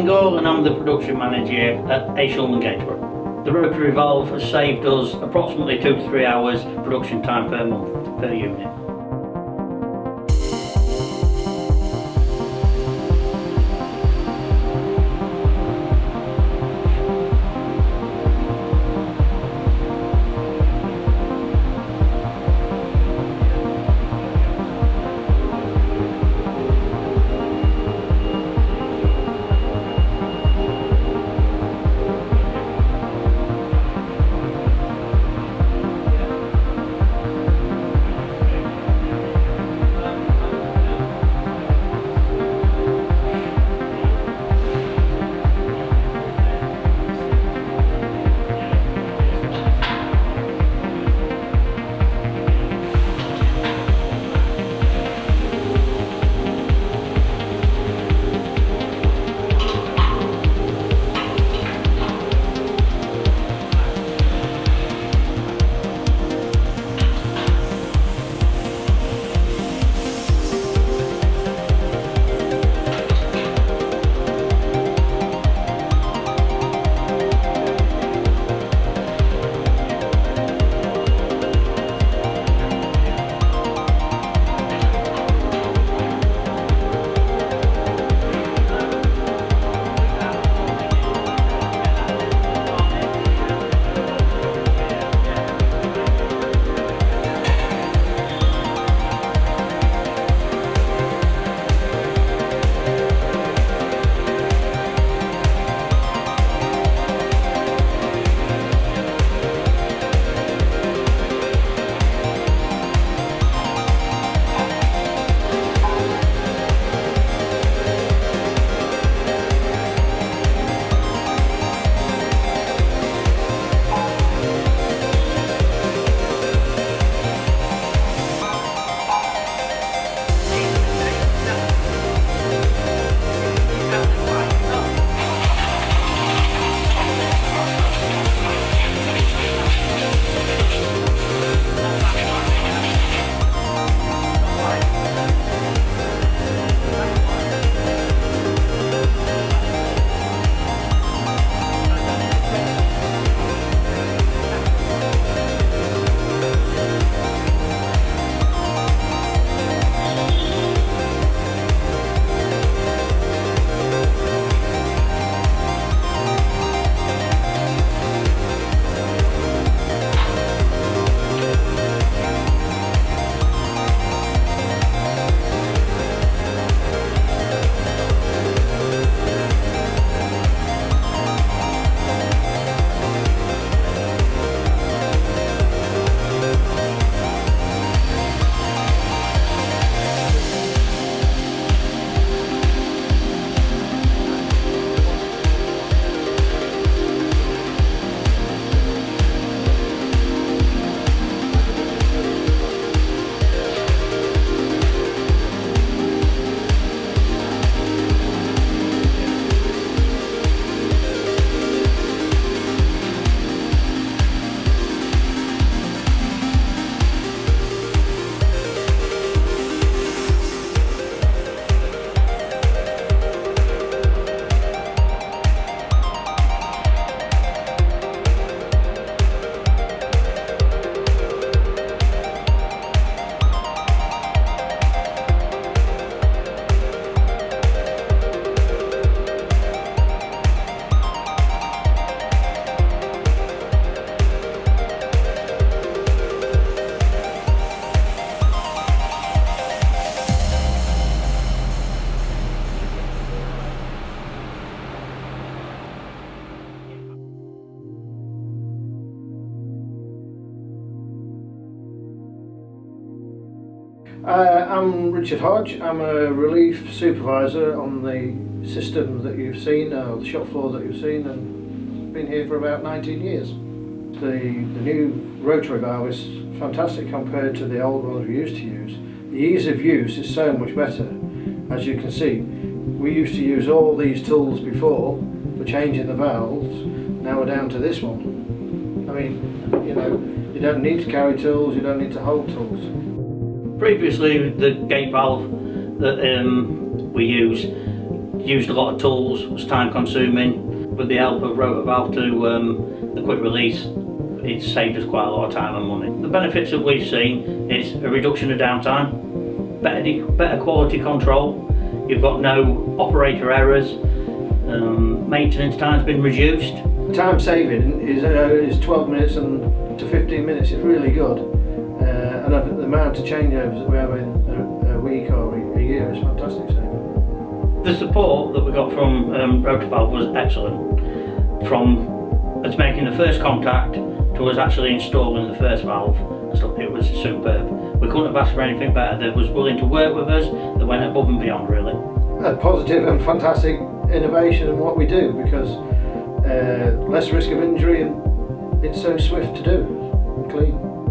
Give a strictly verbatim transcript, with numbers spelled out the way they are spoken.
Dingle and I'm the production manager at A. Shulman Gainsborough. The Rotary Valve has saved us approximately two to three hours production time per month per unit. Uh, I'm Richard Hodge. I'm a relief supervisor on the system that you've seen, or the shop floor that you've seen, and been here for about nineteen years. The, the new rotary valve is fantastic compared to the old ones we used to use. The ease of use is so much better. As you can see, we used to use all these tools before for changing the valves. Now we're down to this one. I mean, you know, you don't need to carry tools, you don't need to hold tools. Previously, the gate valve that um, we use used a lot of tools, was time consuming. With the help of Rota valve to um, the quick release, it's saved us quite a lot of time and money. The benefits that we've seen is a reduction of downtime, better, better quality control, you've got no operator errors, um, maintenance time's been reduced. Time saving is, uh, is twelve minutes and to fifteen minutes. It's really good, uh, and the amount of changeovers that we have in a, a week or a year is fantastic saving. The support that we got from um, Rota valve was excellent, from us making the first contact to us actually installing the first valve. So it was superb. We couldn't have asked for anything better. They was willing to work with us, they went above and beyond really. A positive and fantastic innovation in what we do, because uh, less risk of injury and it's so swift to do and clean.